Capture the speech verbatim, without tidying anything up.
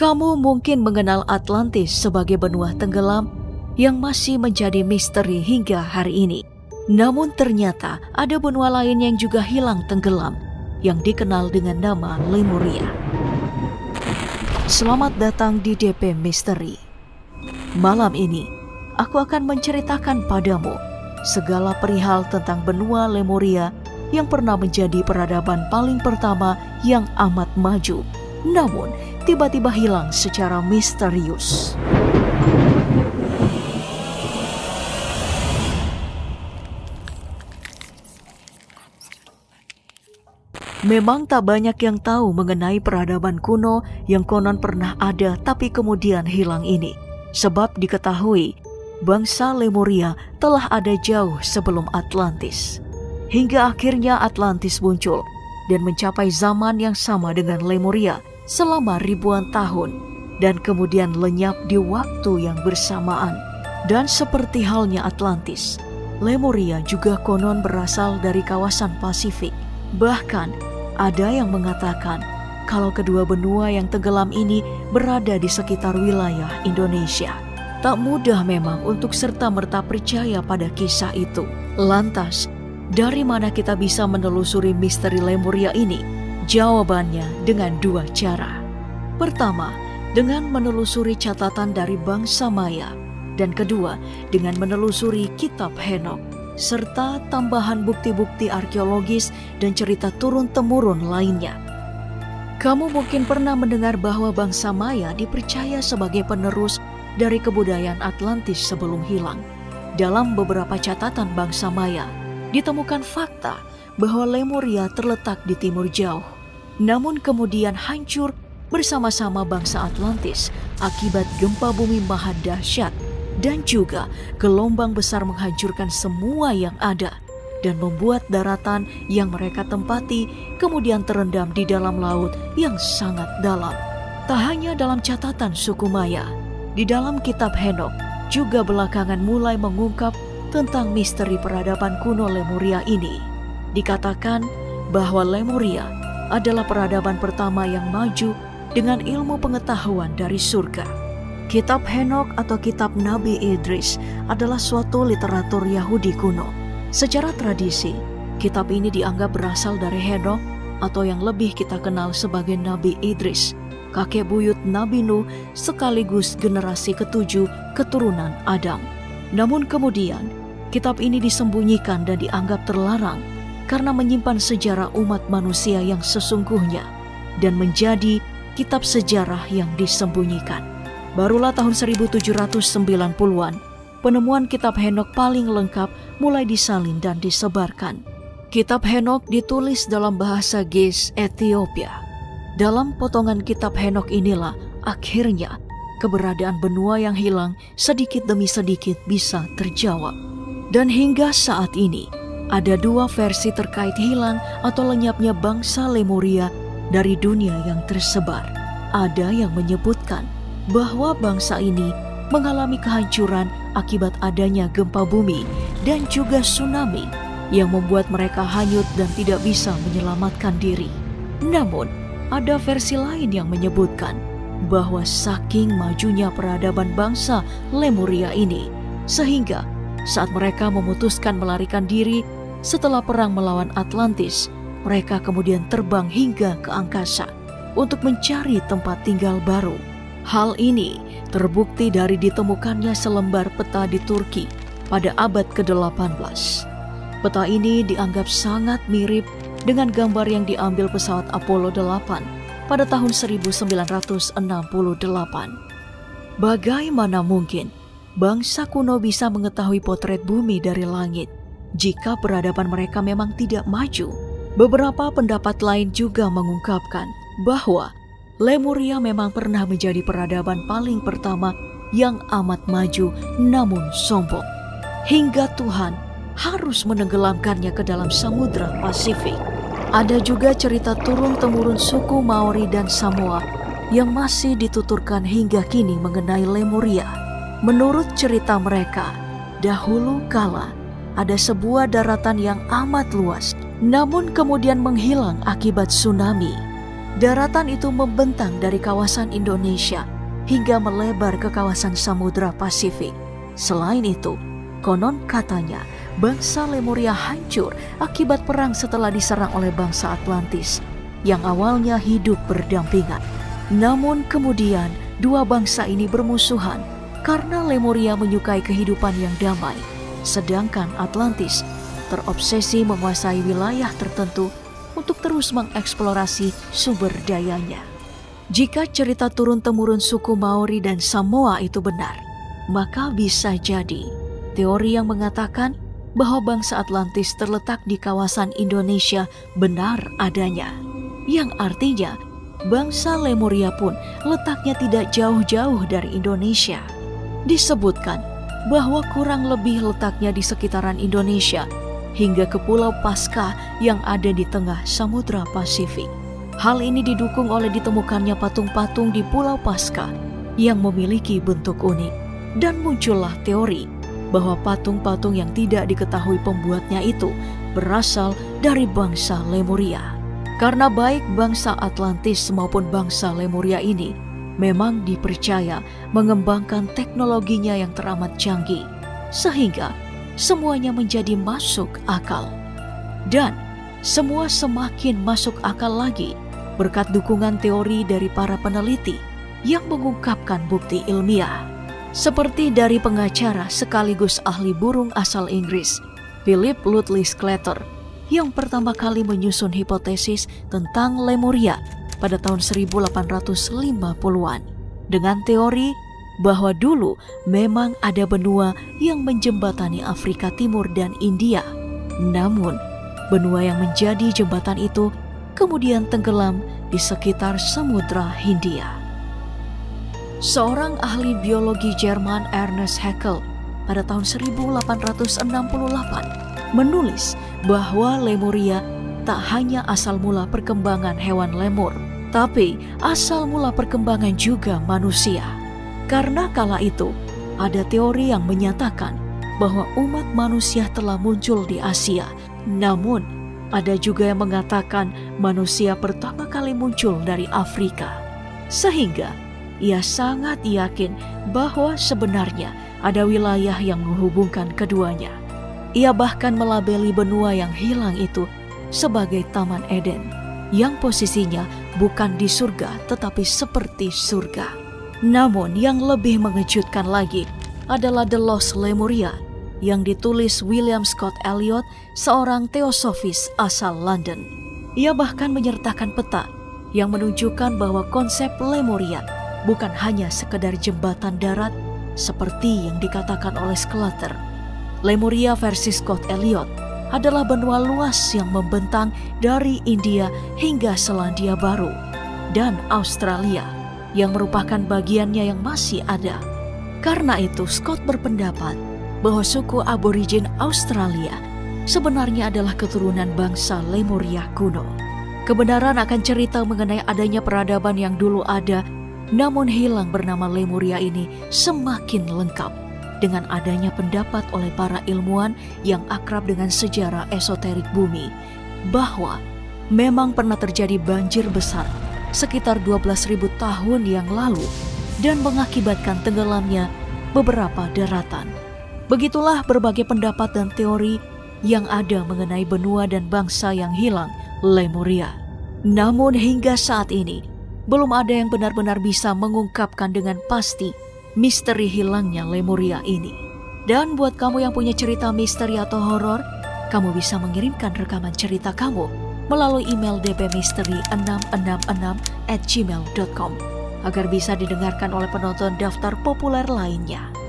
Kamu mungkin mengenal Atlantis sebagai benua tenggelam yang masih menjadi misteri hingga hari ini. Namun ternyata ada benua lain yang juga hilang tenggelam, yang dikenal dengan nama Lemuria. Selamat datang di D P Misteri. Malam ini, aku akan menceritakan padamu segala perihal tentang benua Lemuria yang pernah menjadi peradaban paling pertama yang amat maju, namun tiba-tiba hilang secara misterius. Memang tak banyak yang tahu mengenai peradaban kuno yang konon pernah ada tapi kemudian hilang ini. Sebab diketahui, bangsa Lemuria telah ada jauh sebelum Atlantis. Hingga akhirnya Atlantis muncul dan mencapai zaman yang sama dengan Lemuria selama ribuan tahun dan kemudian lenyap di waktu yang bersamaan. Dan seperti halnya Atlantis, Lemuria juga konon berasal dari kawasan Pasifik. Bahkan ada yang mengatakan kalau kedua benua yang tenggelam ini berada di sekitar wilayah Indonesia. Tak mudah memang untuk serta-merta percaya pada kisah itu. Lantas, dari mana kita bisa menelusuri misteri Lemuria ini? Jawabannya dengan dua cara. Pertama, dengan menelusuri catatan dari bangsa Maya. Dan kedua, dengan menelusuri kitab Henokh, serta tambahan bukti-bukti arkeologis dan cerita turun-temurun lainnya. Kamu mungkin pernah mendengar bahwa bangsa Maya dipercaya sebagai penerus dari kebudayaan Atlantis sebelum hilang. Dalam beberapa catatan bangsa Maya, ditemukan fakta bahwa Lemuria terletak di timur jauh, namun kemudian hancur bersama-sama bangsa Atlantis akibat gempa bumi maha dahsyat dan juga gelombang besar menghancurkan semua yang ada dan membuat daratan yang mereka tempati kemudian terendam di dalam laut yang sangat dalam. Tak hanya dalam catatan suku Maya, di dalam kitab Henokh juga belakangan mulai mengungkap tentang misteri peradaban kuno Lemuria ini. Dikatakan bahwa Lemuria adalah peradaban pertama yang maju dengan ilmu pengetahuan dari surga. Kitab Henokh atau kitab Nabi Idris adalah suatu literatur Yahudi kuno. Secara tradisi, kitab ini dianggap berasal dari Henokh atau yang lebih kita kenal sebagai Nabi Idris, kakek buyut Nabi Nuh sekaligus generasi ketujuh keturunan Adam. Namun kemudian, kitab ini disembunyikan dan dianggap terlarang karena menyimpan sejarah umat manusia yang sesungguhnya dan menjadi kitab sejarah yang disembunyikan. Barulah tahun seribu tujuh ratus sembilan puluhan, penemuan kitab Henokh paling lengkap mulai disalin dan disebarkan. Kitab Henokh ditulis dalam bahasa Ge'ez Ethiopia. Dalam potongan kitab Henokh inilah akhirnya keberadaan benua yang hilang sedikit demi sedikit bisa terjawab. Dan hingga saat ini, ada dua versi terkait hilang atau lenyapnya bangsa Lemuria dari dunia yang tersebar. Ada yang menyebutkan bahwa bangsa ini mengalami kehancuran akibat adanya gempa bumi dan juga tsunami yang membuat mereka hanyut dan tidak bisa menyelamatkan diri. Namun, ada versi lain yang menyebutkan bahwa saking majunya peradaban bangsa Lemuria ini, sehingga saat mereka memutuskan melarikan diri setelah perang melawan Atlantis, mereka kemudian terbang hingga ke angkasa untuk mencari tempat tinggal baru. Hal ini terbukti dari ditemukannya selembar peta di Turki pada abad ke delapan belas. Peta ini dianggap sangat mirip dengan gambar yang diambil pesawat Apollo delapan pada tahun seribu sembilan ratus enam puluh delapan. Bagaimana mungkin bangsa kuno bisa mengetahui potret bumi dari langit jika peradaban mereka memang tidak maju? Beberapa pendapat lain juga mengungkapkan bahwa Lemuria memang pernah menjadi peradaban paling pertama yang amat maju namun sombong, hingga Tuhan harus menenggelamkannya ke dalam Samudra Pasifik. Ada juga cerita turun-temurun suku Maori dan Samoa yang masih dituturkan hingga kini mengenai Lemuria. Menurut cerita mereka, dahulu kala ada sebuah daratan yang amat luas, namun kemudian menghilang akibat tsunami. Daratan itu membentang dari kawasan Indonesia hingga melebar ke kawasan Samudra Pasifik. Selain itu, konon katanya bangsa Lemuria hancur akibat perang setelah diserang oleh bangsa Atlantis yang awalnya hidup berdampingan. Namun kemudian dua bangsa ini bermusuhan karena Lemuria menyukai kehidupan yang damai, sedangkan Atlantis terobsesi menguasai wilayah tertentu untuk terus mengeksplorasi sumber dayanya. Jika cerita turun-temurun suku Maori dan Samoa itu benar, maka bisa jadi teori yang mengatakan bahwa bangsa Atlantis terletak di kawasan Indonesia benar adanya, yang artinya bangsa Lemuria pun letaknya tidak jauh-jauh dari Indonesia. Disebutkan bahwa kurang lebih letaknya di sekitaran Indonesia hingga ke Pulau Paskah yang ada di tengah Samudra Pasifik. Hal ini didukung oleh ditemukannya patung-patung di Pulau Paskah yang memiliki bentuk unik, dan muncullah teori bahwa patung-patung yang tidak diketahui pembuatnya itu berasal dari bangsa Lemuria. Karena baik bangsa Atlantis maupun bangsa Lemuria ini memang dipercaya mengembangkan teknologinya yang teramat canggih, sehingga semuanya menjadi masuk akal. Dan semua semakin masuk akal lagi berkat dukungan teori dari para peneliti yang mengungkapkan bukti ilmiah. Seperti dari pengacara sekaligus ahli burung asal Inggris, Philip Lutley Sclater, yang pertama kali menyusun hipotesis tentang Lemuria pada tahun seribu delapan ratus lima puluhan dengan teori bahwa dulu memang ada benua yang menjembatani Afrika Timur dan India. Namun, benua yang menjadi jembatan itu kemudian tenggelam di sekitar Samudra Hindia. Seorang ahli biologi Jerman, Ernest Haeckel, pada tahun seribu delapan ratus enam puluh delapan menulis bahwa Lemuria tak hanya asal mula perkembangan hewan lemur, tapi asal mula perkembangan juga manusia. Karena kala itu, ada teori yang menyatakan bahwa umat manusia telah muncul di Asia. Namun, ada juga yang mengatakan manusia pertama kali muncul dari Afrika. Sehingga, ia sangat yakin bahwa sebenarnya ada wilayah yang menghubungkan keduanya. Ia bahkan melabeli benua yang hilang itu sebagai Taman Eden, yang posisinya bukan di surga tetapi seperti surga. Namun yang lebih mengejutkan lagi adalah The Lost Lemuria yang ditulis William Scott Elliot, seorang teosofis asal London. Ia bahkan menyertakan peta yang menunjukkan bahwa konsep Lemuria bukan hanya sekedar jembatan darat seperti yang dikatakan oleh Sclater. Lemuria versi Scott Elliot adalah benua luas yang membentang dari India hingga Selandia Baru dan Australia, yang merupakan bagiannya yang masih ada. Karena itu, Scott berpendapat bahwa suku aborigin Australia sebenarnya adalah keturunan bangsa Lemuria kuno. Kebenaran akan cerita mengenai adanya peradaban yang dulu ada namun hilang bernama Lemuria ini semakin lengkap dengan adanya pendapat oleh para ilmuwan yang akrab dengan sejarah esoterik bumi bahwa memang pernah terjadi banjir besar sekitar dua belas ribu tahun yang lalu dan mengakibatkan tenggelamnya beberapa daratan. Begitulah berbagai pendapat dan teori yang ada mengenai benua dan bangsa yang hilang, Lemuria. Namun hingga saat ini, belum ada yang benar-benar bisa mengungkapkan dengan pasti misteri hilangnya Lemuria ini. Dan buat kamu yang punya cerita misteri atau horor, kamu bisa mengirimkan rekaman cerita kamu melalui email d p misteri enam enam enam at gmail dot com agar bisa didengarkan oleh penonton daftar populer lainnya.